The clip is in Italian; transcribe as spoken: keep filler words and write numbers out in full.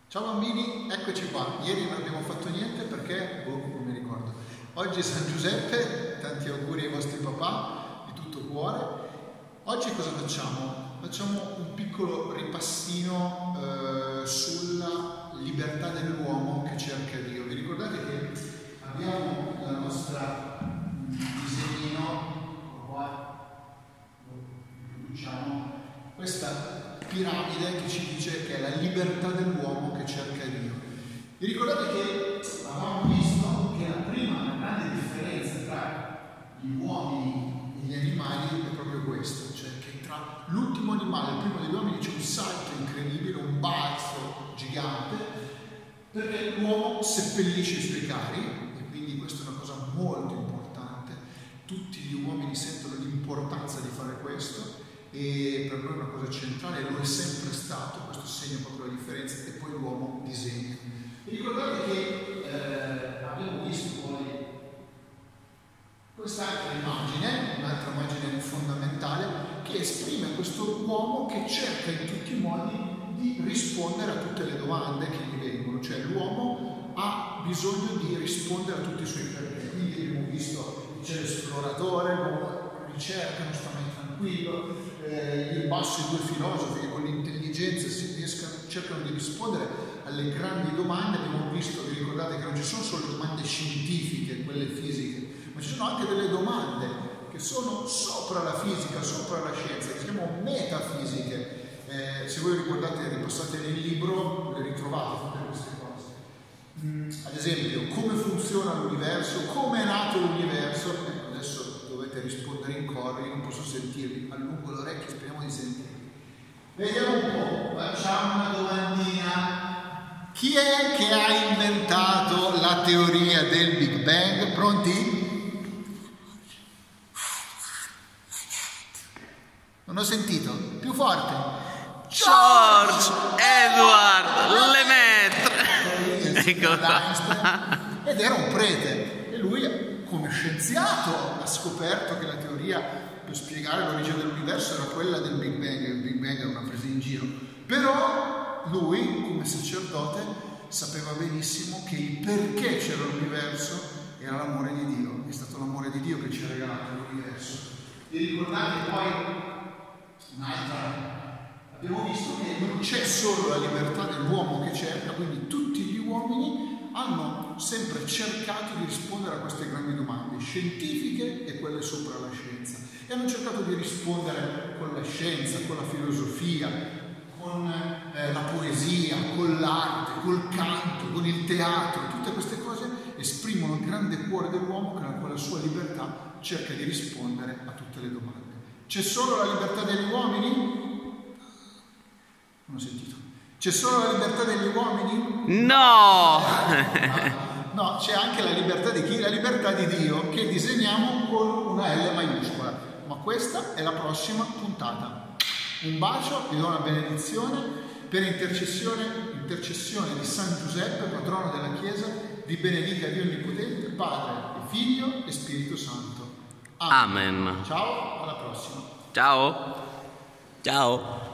Ciao bambini, eccoci qua. Ieri non abbiamo fatto niente perché, boh, non mi ricordo. Oggi è San Giuseppe, tanti auguri ai vostri papà, di tutto cuore. Oggi cosa facciamo? Facciamo un piccolo ripassino eh, sulla libertà dell'uomo che cerca Dio. Vi ricordate che abbiamo la nostra disegnino, qua, produciamo questa piramide che ci dice che è la libertà dell'uomo che cerca Dio. Vi ricordate che avevamo visto che la prima la grande differenza tra gli uomini e gli animali è proprio questo, cioè che tra l'ultimo animale e il primo degli uomini c'è un salto incredibile, un balzo gigante, perché l'uomo seppellisce i suoi cari, e quindi questa è una cosa molto importante. Tutti gli uomini sentono l'importanza di fare questo, e per noi è una cosa centrale, lo è sempre stato, questo segna proprio la differenza, e poi l'uomo disegna. Vi ricordate che eh, abbiamo visto poi quest'altra immagine, un'altra immagine fondamentale, che esprime questo uomo che cerca in tutti i modi di rispondere a tutte le domande che gli vengono, cioè l'uomo ha bisogno di rispondere a tutti i suoi perché. Quindi abbiamo visto c'è l'esploratore, l'uomo ricerca, non sta mai tranquillo, eh, il basso i due filosofi che con l'intelligenza si riescano, cercano di rispondere alle grandi domande. Abbiamo visto, vi ricordate che non ci sono solo domande scientifiche, quelle fisiche, ma ci sono anche delle domande che sono sopra la fisica, sopra la scienza, che si chiamano metafisiche. Eh, se voi ricordate, ripassate nel libro, le ritrovate tutte queste cose. Mm, ad esempio, come funziona l'universo, come è nato l'universo. Ecco, adesso dovete rispondere in coro, io non posso sentirvi, allungo le orecchie, speriamo di sentirvi. Vediamo un po', facciamo una domandina. Chi è che ha inventato la teoria del Big Bang? Pronti? Non ho sentito, più forte. George Edward Lemaitre. Ecco. Ed era un prete, e lui, come scienziato, ha scoperto che la teoria per spiegare l'origine dell'universo era quella del Big Bang. Il Big Bang era una presa in giro, però lui, come sacerdote, sapeva benissimo che il perché c'era l'universo era l'amore di Dio. È stato l'amore di Dio che ci ha regalato l'universo. Vi ricordate poi un'altra? Abbiamo visto che non c'è solo la libertà dell'uomo che cerca, quindi tutti gli uomini hanno sempre cercato di rispondere a queste grandi domande scientifiche e quelle sopra la scienza, e hanno cercato di rispondere con la scienza, con la filosofia, con eh, la poesia, con l'arte, col canto, con il teatro. Tutte queste cose esprimono il grande cuore dell'uomo che con la sua libertà cerca di rispondere a tutte le domande. C'è solo la libertà degli uomini? Non ho sentito. C'è solo la libertà degli uomini? No! No, c'è anche la libertà di chi? La libertà di Dio, che disegniamo con una L maiuscola. Ma questa è la prossima puntata. Un bacio, vi do una benedizione per intercessione, intercessione di San Giuseppe, patrono della Chiesa, vi benedica Dio Onnipotente, Padre, e Figlio e Spirito Santo. Amen. Amen. Ciao, alla prossima. Ciao. Ciao.